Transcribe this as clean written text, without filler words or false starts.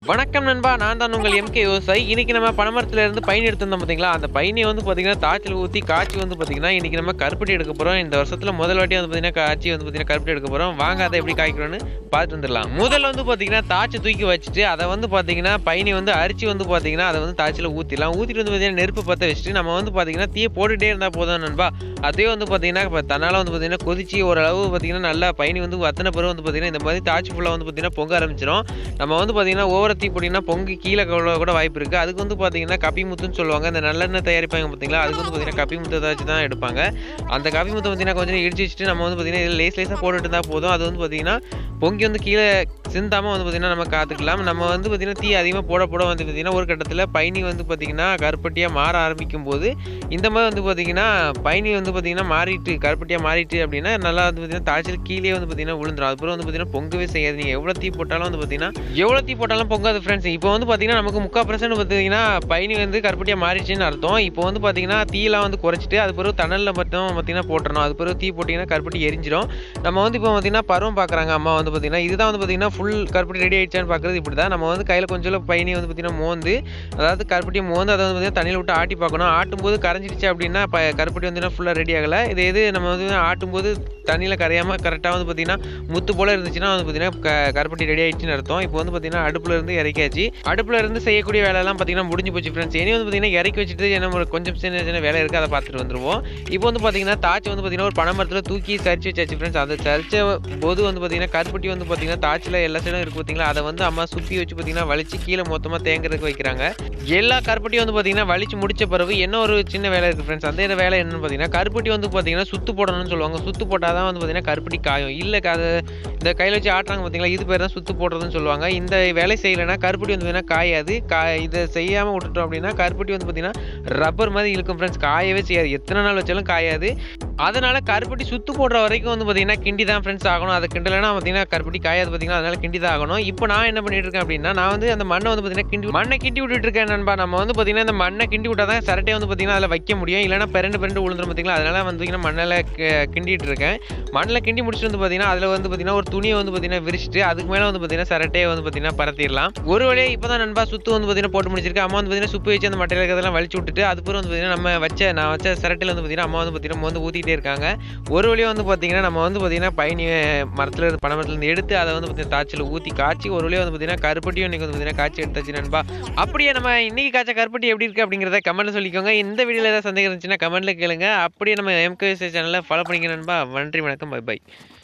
வணக்கம் நண்பா, நான் தான் உங்கள் எம்கே விவசாயி. இன்னைக்கு நம்ம பனைமரத்துல இருந்து பயணி எடுத்திருந்தோம் பார்த்தீங்களா, அந்த பயணியை வந்து பார்த்தீங்கன்னா தாய்ச்சல் ஊற்றி காய்ச்சி வந்து பார்த்தீங்கன்னா இன்னைக்கு நம்ம கருப்பட்டி எடுக்க போகிறோம். இந்த வருஷத்துல முதல் வாட்டி வந்து பார்த்தீங்கன்னா காய்ச்சி வந்து பார்த்தீங்கன்னா கருப்பட்டி எடுக்க போகிறோம். வாங்க அதை எப்படி காய்க்கிறோன்னு பார்த்துட்டு வந்துடலாம். முதல்ல வந்து பார்த்தீங்கன்னா தாய்ச்சி தூக்கி வச்சுட்டு அதை வந்து பார்த்தீங்கன்னா பயணி வந்து அரிச்சு வந்து பார்த்தீங்கன்னா அதை வந்து தாய்ச்சியில் ஊற்றிடலாம். ஊற்றிட்டு வந்து பார்த்தீங்கன்னா நெருப்பு பற்ற வச்சுட்டு நம்ம வந்து பார்த்தீங்கன்னா தீயை போட்டுகிட்டே இருந்தால் போதும் நண்பா. அதே வந்து பார்த்தீங்கன்னா இப்போ தன்னால் வந்து பார்த்தீங்கன்னா கொதிச்சு ஓரளவு பார்த்தீங்கன்னா நல்லா பயணி வந்து வத்தின பிறகு வந்து பார்த்தீங்கன்னா இந்த மாதிரி தாய்ச்சி ஃபுல்லாக வந்து பார்த்தீங்கன்னா பொங்க ஆரம்பிச்சிடும். நம்ம வந்து பார்த்தீங்கன்னா ஓவர தீ போட்டிங்கன்னா பொங்கி கீழே கூட வாய்ப்பு இருக்குது. அதுக்கு வந்து பார்த்தீங்கன்னா கப்பி முத்துன்னு சொல்லுவாங்க. இந்த நல்லெண்ணெய் தயாரிப்பாங்க பார்த்தீங்களா, அதுக்கு வந்து பார்த்தீங்கன்னா கப்பி முத்தை வச்சு தான் எடுப்பாங்க. அந்த கப்பி முத்தை பார்த்தீங்கன்னா கொஞ்சம் இடிச்சு வச்சுட்டு நம்ம வந்து பார்த்தீங்கன்னா இதில் லேஸாக போட்டுட்டு இருந்தால் போதும். அது வந்து பார்த்தீங்கன்னா பொங்கி வந்து கீழே சிந்தாமல் வந்து பார்த்தீங்கன்னா நம்ம காத்துக்கலாம். நம்ம வந்து பார்த்தீங்கன்னா தீ அதிகமாக போட வந்து பார்த்தீங்கன்னா ஒரு கட்டத்தில் பயணி வந்து பார்த்தீங்கன்னா கருப்பட்டியாக மாற ஆரம்பிக்கும் போது இந்த மாதிரி வந்து பார்த்தீங்கன்னா பயணி வந்து பார்த்தீங்கன்னா மாறிட்டு கருப்பட்டியாக மாறிட்டு அப்படின்னா நல்லா வந்து பார்த்தீங்கன்னா தாய்ச்சல் கீழே வந்து பார்த்தீங்கன்னா விழுந்துடும். அதுக்கப்புறம் வந்து பார்த்தீங்கன்னா பொங்கவே செய்யாது. நீங்கள் எவ்வளோ தீ போட்டாலும் வந்து பார்த்தீங்கன்னா பொங்காது ஃப்ரெண்ட்ஸ். இப்போ வந்து பார்த்தீங்கன்னா நமக்கு 30% பார்த்தீங்கன்னா பயணி வந்து கருப்பட்டியாக மாறிடுச்சுன்னு அர்த்தம். இப்போ வந்து பார்த்தீங்கன்னா தீயெல்லாம் வந்து குறைச்சிட்டு அது பிறகு தணலில் மட்டும் பார்த்தீங்கன்னா போட்டுறணும். அது பிறகு தீ போட்டிங்கன்னா கருப்பட்டி எரிஞ்சிடும். நம்ம வந்து இப்போ பார்த்தீங்கன்னா பருவம் பார்க்குறாங்க அம்மா வந்து பார்த்தீங்கன்னா இதுதான் வந்து பார்த்தீங்கன்னா ஃபுல் கருப்பட்டி ரெடி ஆயிடுச்சான்னு பார்க்குறது இப்படி தான். நம்ம வந்து கையில் கொஞ்சம் பயணி வந்து பார்த்தீங்கன்னா மோந்து அதாவது கருப்பட்டியை மோந்து அதை வந்து பார்த்தீங்கன்னா தண்ணியில் விட்டு ஆட்டி பார்க்கணும். ஆட்டும்போது கரைஞ்சிடுச்சு அப்படின்னா கருப்பட்டி வந்து ஃபுல்லாக ரெடி ஆகலை. இது நம்ம வந்து ஆட்டும்போது தண்ணியில் கரையாமல் கரெக்டாக வந்து பார்த்தீங்கன்னா முத்து போல் இருந்துச்சுன்னா வந்து பார்த்தீங்கன்னா கருப்பட்டி ரெடி ஆயிடுச்சுன்னு அர்த்தம். இப்போ வந்து பார்த்தீங்கன்னா அடுப்பில் இருந்து இறக்கியாச்சு. அடுப்பில் இருந்து செய்யக்கூடிய வேலையெல்லாம் பார்த்தீங்கன்னா முடிஞ்சு போச்சு ஃப்ரெண்ட்ஸ். இனி வந்து பார்த்தீங்கன்னா இறக்கி வச்சுட்டு என்ன கொஞ்சம் சின்ன சின்ன வேலை இருக்குது, அதை பார்த்துட்டு வந்துடுவோம். இப்போ வந்து பார்த்தீங்கன்னா தாச்சி வந்து பார்த்தீங்கன்னா ஒரு பனைமரத்தில் தூக்கி சரிச்சு வச்சாச்சு ஃப்ரெண்ட்ஸ். அதை சரிச்ச போது வந்து பார்த்தீங்கன்னா கருப்பட்டி வந்து பார்த்தீங்கன்னா தாச்சில் எல்லா சைடும் இருக்குது பார்த்தீங்களா, அதை வந்து அம்மா சுற்றி வச்சு பார்த்தீங்கன்னா வலிச்சு கீழே மொத்தமாக தேங்குறதுக்கு வைக்கிறாங்க. எல்லா கருப்பட்டியும் வந்து பார்த்தீங்கன்னா வலிச்சு முடிச்ச பிறகு என்ன ஒரு சின்ன வேலை இருக்குது ஃப்ரெண்ட்ஸ். அந்த வேலை என்னன்னு பார்த்தீங்கன்னா கருப்பட்டி வந்து பார்த்தீங்கன்னா சுத்து போடணும்னு சொல்லுவாங்க. சுத்து போட்டால் தான் வந்து பார்த்தீங்கன்னா கருப்பட்டி காயும். இல்லை அதை இந்த கையில் வச்சு ஆட்டுறாங்க பார்த்தீங்களா, இது பேர் தான் சுத்து போடுறதுன்னு சொல்லுவாங்க. இந்த வேலை செய்யலைன்னா கருப்பட்டி வந்து பார்த்தீங்கன்னா காயாது. இதை செய்யாமல் விட்டுட்டோம் அப்படின்னா கருப்பட்டி வந்து பார்த்தீங்கன்னா ரப்பர் மாதிரி இழுக்கும் ஃப்ரெண்ட்ஸ். காயவே செய்யாது, எத்தனை நாள் வச்சாலும் காயாது. அதனால கருப்பட்டி சுத்து போடுற வரைக்கும் வந்து பார்த்தீங்கன்னா கிண்டி தான் ஃப்ரெண்ட்ஸ் ஆகணும். அதை கிண்டலைன்னா பார்த்தீங்கன்னா கருப்பட்டி காயாது பார்த்தீங்கன்னா, அதனால கிண்டி தான் ஆகணும். இப்போ நான் என்ன பண்ணிட்டு இருக்கேன் அப்படின்னா நான் வந்து அந்த மண்ணை வந்து பார்த்தீங்கன்னா மண்ணை கிண்டி விட்டுட்டு இருக்கேன் நண்பா. நம்ம வந்து பார்த்தீங்கன்னா இந்த மண்ணை கிண்டி விட்டா தான் சரட்டை வந்து பார்த்தீங்கன்னா அதில் வைக்க முடியும். இல்லைன்னா பெரண்டு விழுந்துரும் பார்த்தீங்களா, அதனால வந்து பார்த்தீங்கன்னா மண்ணில் கிண்டிட்டு இருக்கேன். மண்ணில் கிண்டி முடிச்சுட்டு வந்து பார்த்தீங்கன்னா அதில் வந்து பார்த்தீங்கன்னா ஒரு துணியை வந்து பார்த்தீங்கன்னா விரிச்சிட்டு அதுக்கு மேலே வந்து பார்த்தீங்கன்னா சரட்டையை வந்து பார்த்தீங்கன்னா பரத்திடலாம். ஒரு வழியாக இப்போ தான் நண்பா சுத்து வந்து பார்த்தீங்கன்னா போட்டு முடிச்சிருக்கேன். அம்மா வந்து பார்த்தீங்கன்னா சுப்பு வச்சு அந்த மட்டையில் இருக்கிறதெல்லாம் வலிச்சு விட்டுட்டு அதுக்கப்புறம் வந்து பார்த்தீங்கன்னா நான் வச்ச சரட்டையில் வந்து பார்த்தீங்கன்னா அம்மா வந்து பார்த்தீங்கன்னா வந்து ஊற்றிட்டே இருக்காங்க. ஒரு வழியாக வந்து பார்த்தீங்கன்னா நம்ம வந்து பார்த்தீங்கன்னா பயணி மரத்தில் இருந்து பனைமரத்துலேருந்து எடுத்து அதை வந்து பார்த்தீங்கன்னா தாய்ச்சில் ஊற்றி காய்ச்சி ஒரு வழியாக வந்து பார்த்தீங்கன்னா கருப்பட்டியும் இன்னைக்கு வந்து பார்த்தீங்கன்னா காய்ச்சி எடுத்தாச்சு நண்பா. அப்படியே நம்ம இன்னைக்கு காய்ச்ச கருப்பட்டி எப்படி இருக்குது அப்படிங்கிறத கமெண்ட்டில் சொல்லிக்கோங்க. இந்த வீடியோவில் ஏதாவது சந்தேகம் இருந்துச்சுன்னா கமெண்ட்டில் கேளுங்க. அப்படியே நம்ம எம்கே சேனலை ஃபாலோ பண்ணிக்க நண்பா. நன்றி, வணக்கம், பை பை.